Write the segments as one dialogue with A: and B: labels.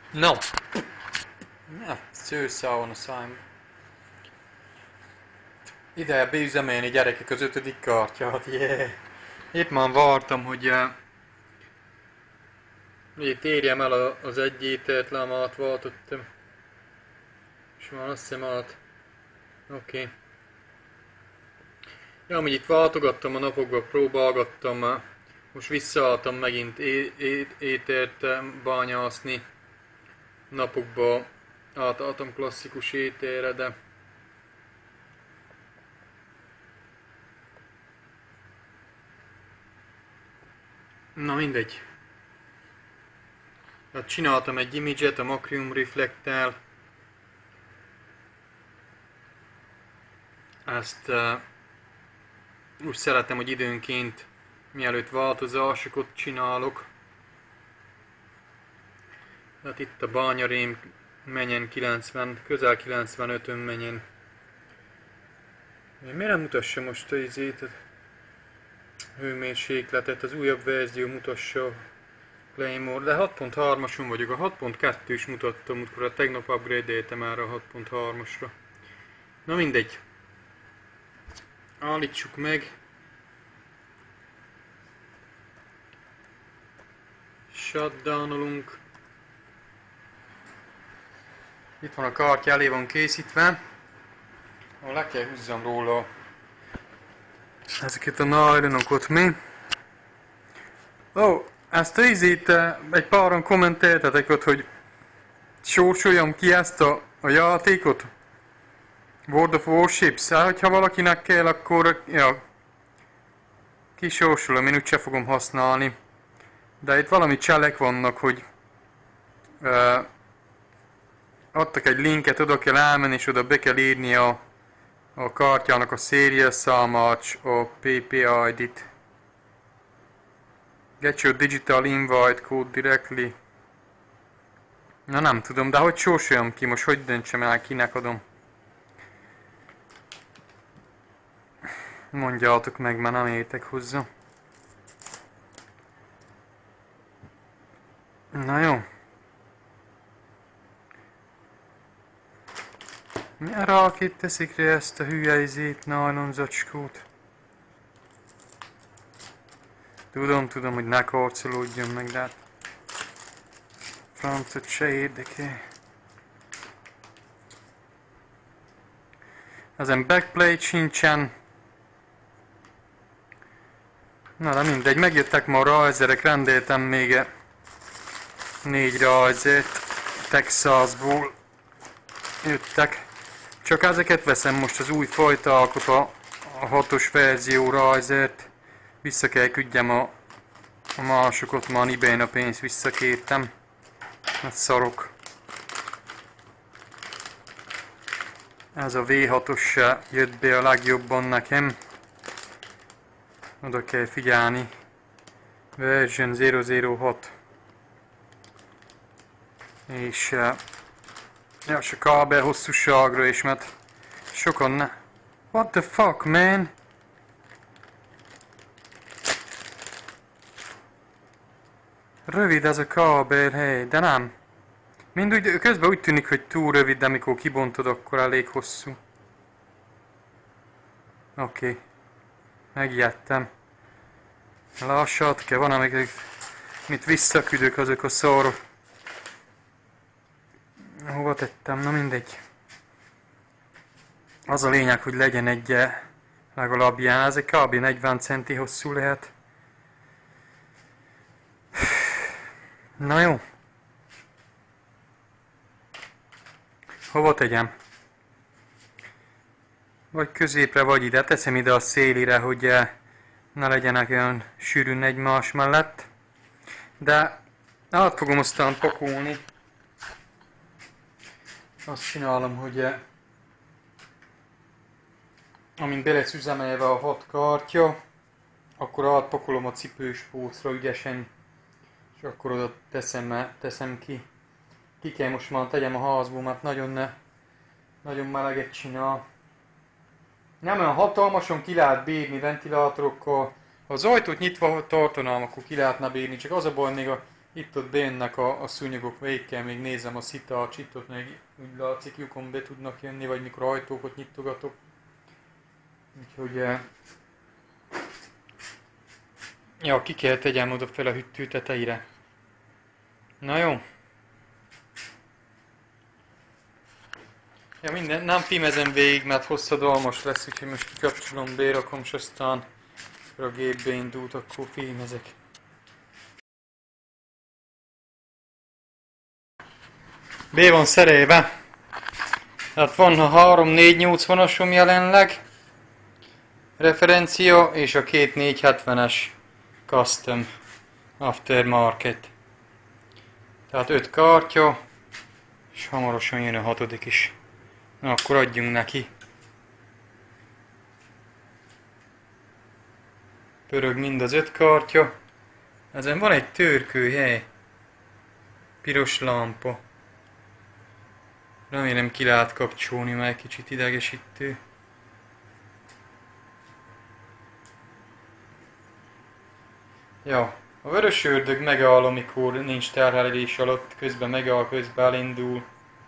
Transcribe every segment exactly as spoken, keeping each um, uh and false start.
A: No. Ja, szőszál van a szájm. Ide beüzemelni gyerekek az ötödik kártyát, yeah. Épp már vártam, hogy uh, itt érjem el a, az egy ételt, le már váltottam. És már azt hiszem át. Oké. Okay. Ja, amíg itt váltogattam a napokban, próbálgattam, uh, most visszaálltam megint é é ételt uh, bányászni. Napokban átálltam klasszikus ételre, de na mindegy. Hát csináltam egy image-et a Macrium Reflect-tel. Ezt uh, úgy szeretem, hogy időnként mielőtt változásokat csinálok. Hát itt a bányarém menjen kilencven, közel kilencvenötön menjen. Én miért nem mutassa most az izét, a hőmérsékletet, az újabb verzió mutassa Claymore, de hat pont hármason vagyok, a hat pont kettős mutattam, amikor a tegnap upgrade-eltem már a hat pont hármasra. Na mindegy. Állítsuk meg. Shutdownolunk. Itt van a kártya, elé van készítve. Ahol le kell húzzam róla ezeket a nylonokat mi. Ó, oh, ezt a izét egy páran kommenteltetek ott, hogy sorsoljam ki ezt a, a játékot. World of Warships. Hát, ha valakinek kell, akkor ja, kisorsolom, én úgyse fogom használni. De itt valami cselek vannak, hogy uh, adtak egy linket, oda kell elmenni, és oda be kell írni a, a kártyának a serial számát, a pé pé i dét. Get your digital invite code directly. Na nem tudom, de hogy sorsoljam ki, most hogy döntsem el, kinek adom? Mondjátok meg, mert nem értek hozzá. Na jó. Rákét teszik rá ezt a hülye izét, nylon zacskót. Tudom, tudom, hogy ne karcolódjon meg, de hát francot se érdekel. Ezen backplate sincsen. Na de mindegy, megjöttek ma a rajzerek, rendeltem még négy rajzert, Texasból jöttek. Csak ezeket veszem most, az új fajta alkot, a, a hatos verzió rajzert. Vissza kell küldjem a, a másokat, már eBay-n a pénzt visszakértem. Hát szarok. Ez a vé hatos jött be a legjobban nekem. Oda kell figyelni. Version nulla nulla hat. És ja, a kábel hosszúságra is, mert sokan ne... What the fuck, man? Rövid ez a kábel, hely, de nem. Mindúgy, közben úgy tűnik, hogy túl rövid, de amikor kibontod, akkor elég hosszú. Oké. Okay. Megijedtem. Lassat kell, van amik, mit visszaküldök, azok a szarok. Hova tettem? Na mindegy. Az a lényeg, hogy legyen egy legalább ilyen, ez egy kb. negyven centi hosszú lehet. Na jó. Hova tegyem? Vagy középre, vagy ide. Teszem ide a szélire, hogy ne legyenek olyan sűrűn egymás mellett. De át fogom aztán pakolni. Azt csinálom, hogy amint be lesz üzemelve a hat kártya, akkor átpakolom a cipős pócra ügyesen, és akkor oda teszem, teszem ki. Ki kell most már tegyem a házból, mert nagyon, ne, nagyon meleget csinál. Nem olyan hatalmasan ki lehet bírni ventilátorokkal. Ha az ajtót nyitva tartanám, akkor ki lehetne bírni, csak az a baj, még a itt-ott bejönnek a, a szúnyogok, végig kell még nézem a szitacs, itt-ott meg úgy látszik lyukon be tudnak jönni, vagy mikor ajtókat nyitogatok. Úgyhogy... Eh, ja, ki kell tegyem oda fel a hűtő tetejére. Na jó. Ja, minden, nem filmezem végig, mert hosszadalmas lesz, úgyhogy most kikapcsolom, berakom, és aztán a gépbe indult, akkor filmezek. B van szerelve. Tehát van a három négyszáznyolcvanas-om jelenleg. Referencia, és a két négyszázhetvenes Custom Aftermarket. Tehát öt kártya, és hamarosan jön a hatodik is. Na, akkor adjunk neki. Pörög mind az öt kártya. Ezen van egy törkő hely. Piros lámpa. Remélem ki lehet kapcsolni, mert egy kicsit idegesítő. Ja, a vörös ördög megáll, amikor nincs terhelés alatt, közben megáll, közben elindul.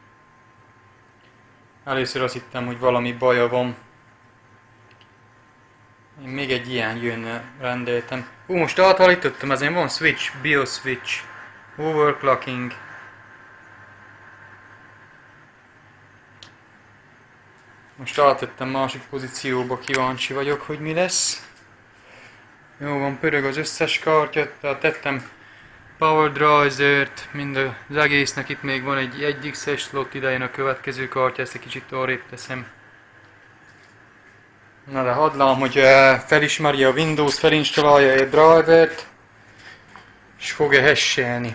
A: Először azt hittem, hogy valami baja van. Én még egy ilyen jönne, rendeltem. Ú, most átállítottam, ezen van switch, BIOS switch, overclocking. Most áttettem másik pozícióba, kíváncsi vagyok, hogy mi lesz. Jó van, pörög az összes kártya, tehát tettem Power Driver-t, mind az egésznek, itt még van egy egy X-es slot, idején a következő kártya, ezt egy kicsit arrébb teszem. Na de hadd lám, hogy felismeri a Windows, felinstalálja egy drivert, és fog-e hasselni.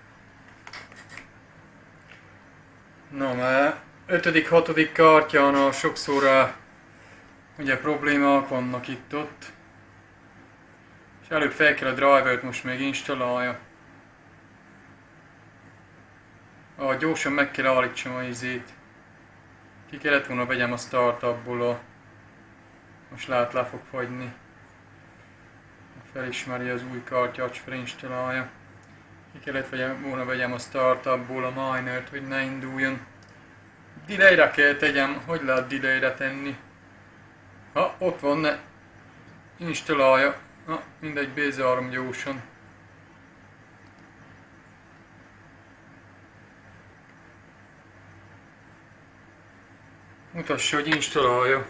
A: Na, mert ötödik, hatodik kártyán sokszor ugye problémák vannak itt-ott. És előbb fel kell a drivert most még installálja. Ah, gyorsan meg kell állítsam a izét. Ki kellett volna vegyem a startupból a... Most lehet le fog fagyni. Felismeri az új kártyát, és felinstalálja. Ki kellett vegyem, volna vegyem a startupból a minert, hogy ne induljon. Delay-re kell tegyem, hogy lehet delay-re tenni? Ha, ott van, ne installálja. Na, mindegy, bezárom gyorsan. Mutassa, hogy installálja.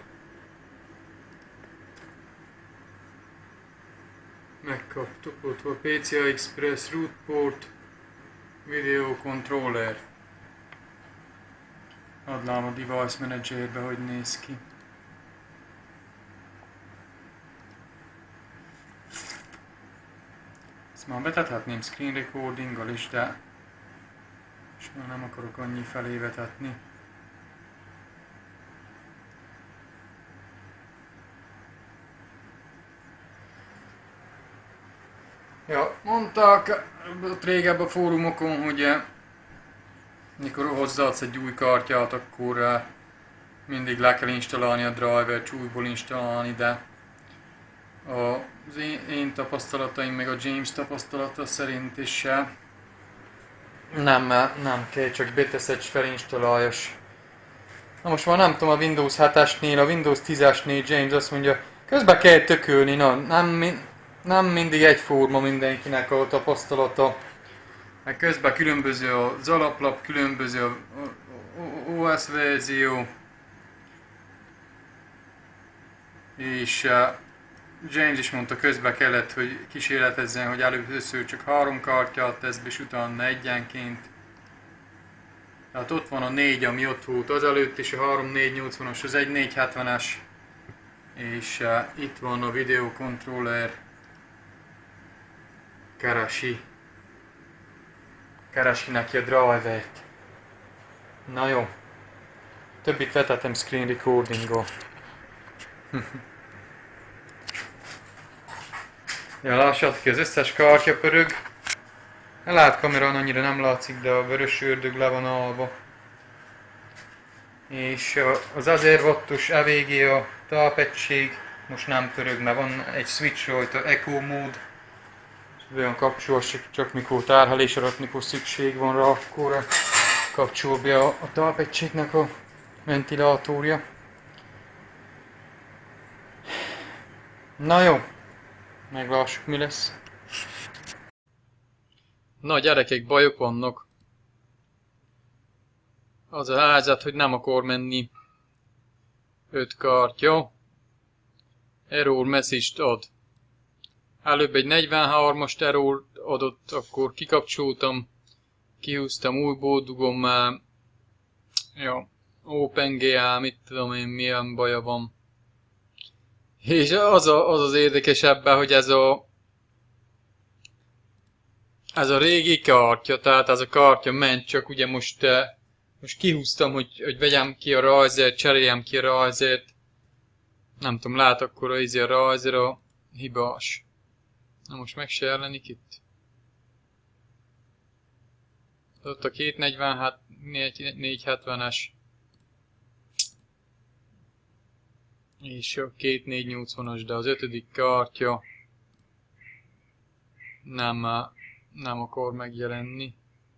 A: Megkaptuk ott a pé cé i Express Root Port Video Controller. Adlám a Device Managerbe, hogy néz ki. Ezt már betethetném screen recordinggal is, de most már nem akarok annyi felé vetetni. Ja, mondták ott régebb a fórumokon, hogy mikor hozzáadsz egy új kártyát, akkor mindig le kell installálni a drivert, újból installálni, de az én, én tapasztalataim, meg a James tapasztalata szerint is nem, nem kell, csak beteszed, felinstalláljas. Na most már nem tudom, a Windows hetesnél, a Windows tízesnél James azt mondja, közben kell tökölni, na, nem, nem mindig egyforma mindenkinek a tapasztalata. Meg közben különböző az alaplap, különböző a o es verzió. És uh, James is mondta, közben kellett, hogy kísérletezzen, hogy először csak három kártyát tesz be, és utána egyenként. Tehát ott van a négy, ami ott volt azelőtt, és a három négyszáznyolcvanas, az egy négyszázhetvenes. És uh, itt van a Video Controller. Keresi. Keresi neki a drivert. Na jó. Többit vetettem screen recordinggal. Ja, lássátok ki, az összes kártya pörög. A lát kamerán annyira nem látszik, de a vörös ördög le van alva. És az ezer wattos e vé gé a tápegység most nem pörög, mert van egy switch rajta, Eco Mode. olyan kapcsol, csak mikor tárhelés alatt, mikor szükség van rá, akkor kapcsol be a, a talpegységnek a ventilátorja. Na jó, meglássuk mi lesz. Na gyerekek, bajok vannak. Az a házat, hogy nem akar menni. Öt kártya. Error message-t ad. Előbb egy negyvenhármast error adott, akkor kikapcsoltam. Kihúztam újból, dugom már. Ja, OpenGL, mit tudom én, milyen baja van. És az, a, az az érdekes ebben, hogy ez a ez a régi kártya, tehát ez a kártya ment, csak ugye most, most kihúztam, hogy, hogy vegyem ki a rajzert, cseréljem ki a rajzert. Nem tudom, lát akkor a izé a rajzer a hibás. Na most meg se jelenik itt. Ott a két negyvenhat, négyszázhetvenes. És a két négyszáznyolcvanas, de az ötödik kártya nem, nem akar megjelenni.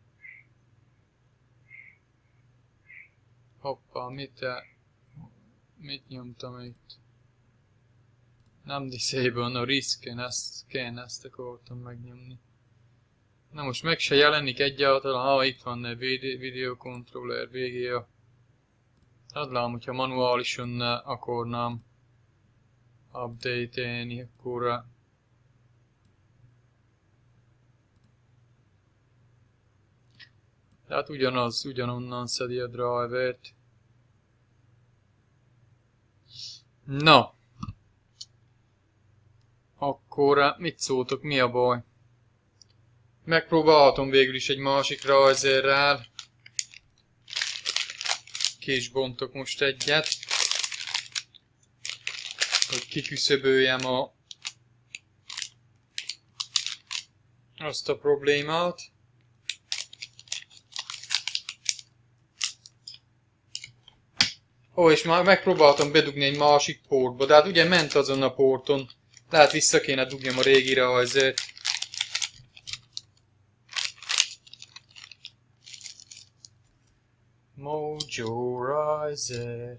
A: Hoppá, mit, mit nyomtam itt? Nem disable, a risken, ezt kéne, ezt akartam megnyomni. Na most meg se jelenik egyáltalán, ha itt van a video controller végéje. Adlám, hogyha manuálisan akarnám update-elni, akkor tehát ugyanaz, ugyanonnan szedi a drivert. Na. Akkor mit szóltok, mi a baj? Megpróbálhatom végül is egy másik rajzerrel. Ki is bontok most egyet. Hogy kiküszöböljem a azt a problémát. Ó, és már megpróbáltam bedugni egy másik portba, de hát ugye ment azon a porton. Lehet vissza kéne dugjam a régi rajzert. Mojo Riser.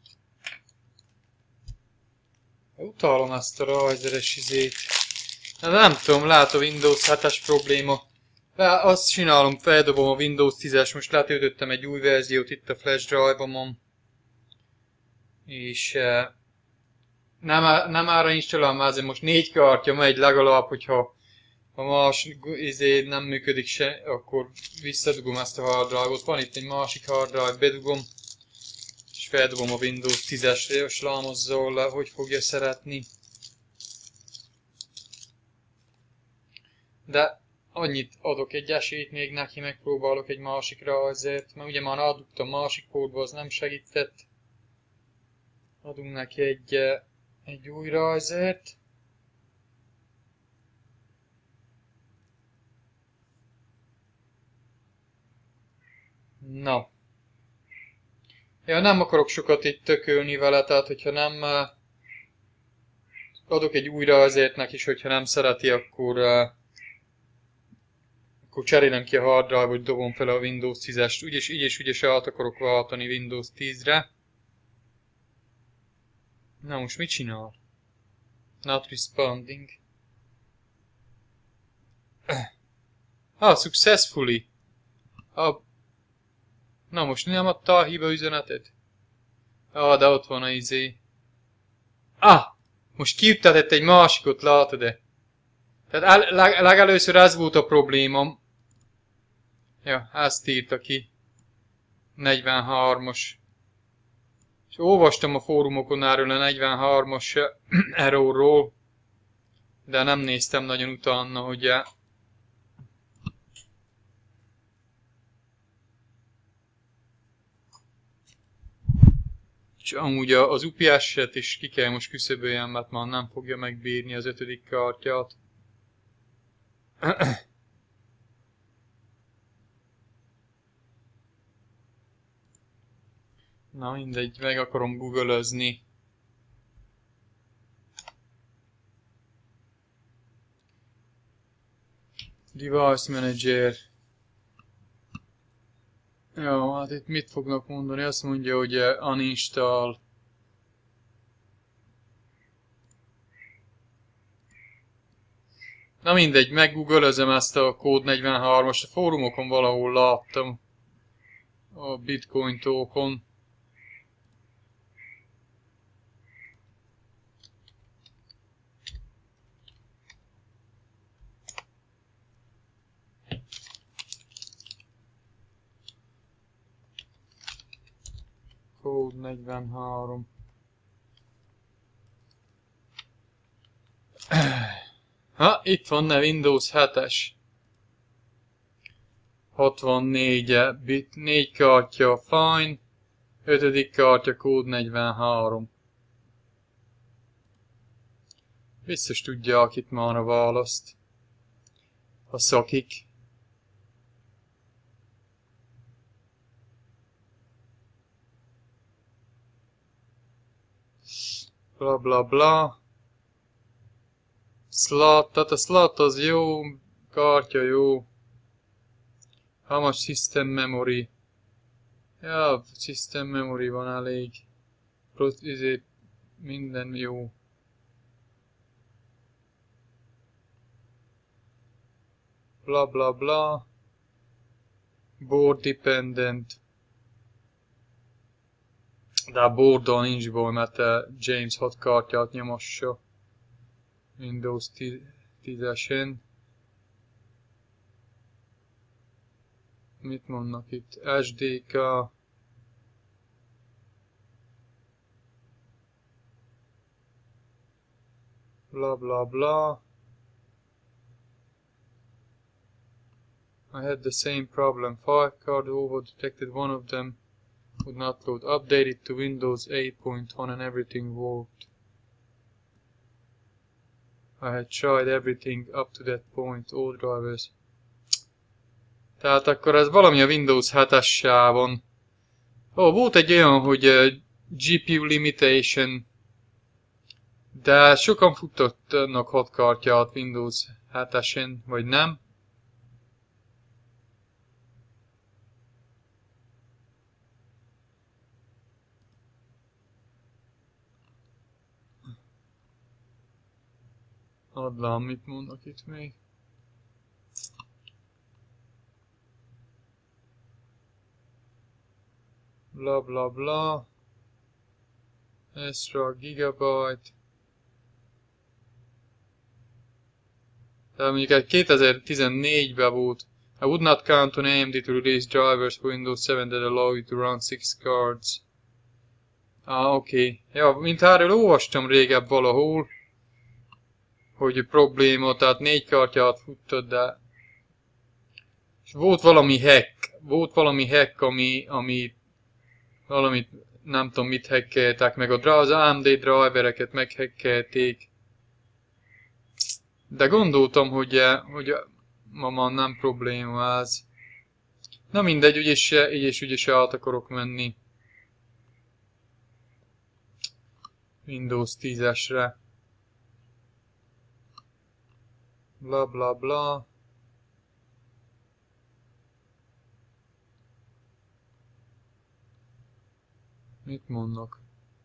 A: Utálom ezt a rajzeres izét. De nem tudom, lehet a Windows hetes probléma. De azt csinálom, feldobom a Windows tízes, most letöltöttem egy új verziót itt a flash drive-omon. És nem, nem ára installálom, azért most négy kártya megy legalább, hogyha ha más izé nem működik se, akkor visszadugom ezt a hard drive-ot. Van itt egy másik hard drive, bedugom, és feldobom a Windows tízesre, és lámozzol le, hogy fogja szeretni. De annyit adok egy esélyt még neki, megpróbálok egy másikra azért, mert ugye már adugtam másik kódba, az nem segített. Adunk neki egy, egy új rajzert. Na. Ja, nem akarok sokat itt tökölni vele, tehát hogyha nem adok egy új rajzert neki, és hogyha nem szereti, akkor akkor cserélem ki a hard drive-ot, dobom fel a Windows tízest. Úgyis így és úgyis át akarok váltani Windows tízre. Na most mit csinál? Not responding. Ah, successfully. Ah. Na most nem adta a hiba üzenetet? Ah, de ott van a izé. Ah! Most kiüttetett egy másikot, látod-e? Tehát leg legelőször ez volt a problémám. Ja, ezt írta ki. negyvenhármas. És olvastam a fórumokon erről a negyvenhármas errorról. De nem néztem nagyon utána, hogy és amúgy az u pé es-et is ki kell most küszöböljem, mert már nem fogja megbírni az ötödik kártyát. Na mindegy, meg akarom googleözni. Device Manager. Jó, hát itt mit fognak mondani? Azt mondja, hogy uninstall. Na mindegy, meggooglezem ezt a kód negyvenhármast, a fórumokon valahol láttam. A Bitcoin token. Kód negyvenhárom. Ha, itt van ne Windows hetes. hatvannégy bit, négy kártya fine, ötödik kártya kód negyvenhárom. Biztos tudják itt már a választ. A szakik. Bla bla bla. Slot, tehát a slot az jó, kártya jó. How much system memory? Ja, system memory van elég. Izé, minden jó. Bla bla bla. Board dependent. De a boardon nincs baj, mert James hat kártyát nyomassa. Windows tízesen. Mit mondnak itt? es dé ká. Bla bla bla. I had the same problem. Five card over detected one of them would not load. Updated to Windows eight point one and everything worked. I had tried everything up to that point, all drivers. Tehát akkor ez valami a Windows hetessel van. Ó, volt egy olyan, hogy uh, gé pé u limitation, de sokan futtanak hat kártyát Windows hetesen, vagy nem. Adlám, mit mondnak itt még? Bla bla bla. Extra gigabyte. De mondjuk egy kétezer-tizennégyben volt. I would not count on á em dé to release drivers for Windows seven that allow you to run six cards. Ah, oké. Okay. Ja, mint erről olvastam régebb valahol, hogy probléma, tehát négy kártyát futtad, de... És volt valami hack, volt valami hack, ami, ami valamit, nem tudom mit hackeltek, meg az á em dé drivereket meghackelték. De gondoltam, hogy, hogy ma már nem probléma ez. Na mindegy, úgyis, így és úgyis át akarok menni Windows tízesre. Bla bla bla. Mit mondnak?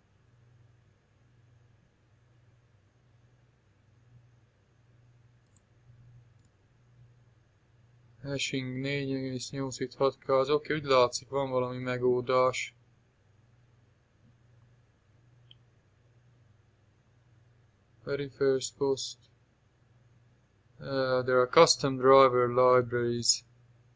A: Hashing négy egész nyolcvanhat ká, az oké, úgy látszik, van valami megoldás. Very first post. Uh, there are custom driver libraries.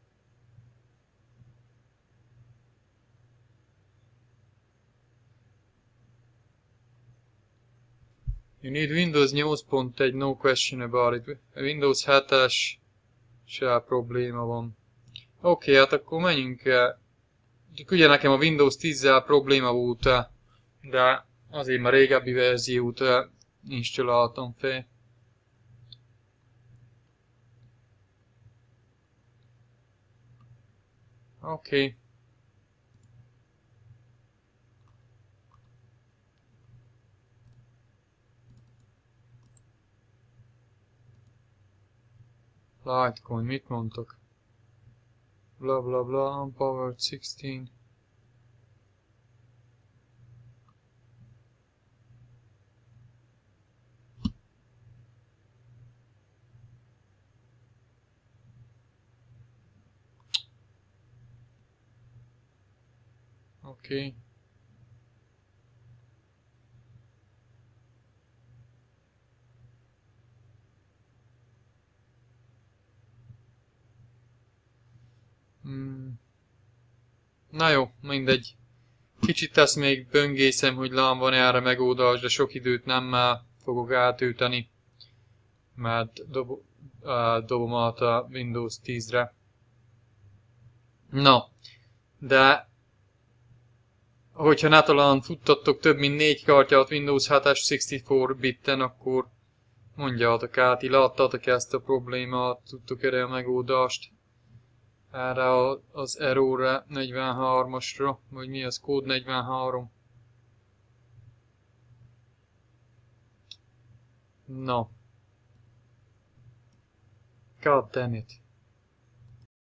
A: You need Windows eight point one, no question about it. Windows hetes se probléma van. Oké, okay, hát akkor menjünk el. Ugye nekem a Windows tízzel probléma volt, de azért már régebbi verziót installáltam fel. Oké. Okay. Litecoin, mit mondtok? Bla bla bla, Unpowered tizenhat. Oké. Okay. Hmm. Na jó, mindegy. Kicsit ezt még böngészem, hogy lám van erre megoldás, de sok időt nem fogok átüteni, mert dob, uh, dobom át a Windows tízre. Na, de hogyha ne talán futtatok több mint négy kártyát Windows hetes hatvannégy bitten, akkor mondjátok át, ti láttatok ezt a problémát, tudtok erre a megoldást. Erre az errorre negyvenhármasra, vagy mi az, kód negyvenhárom. Na. God damn it.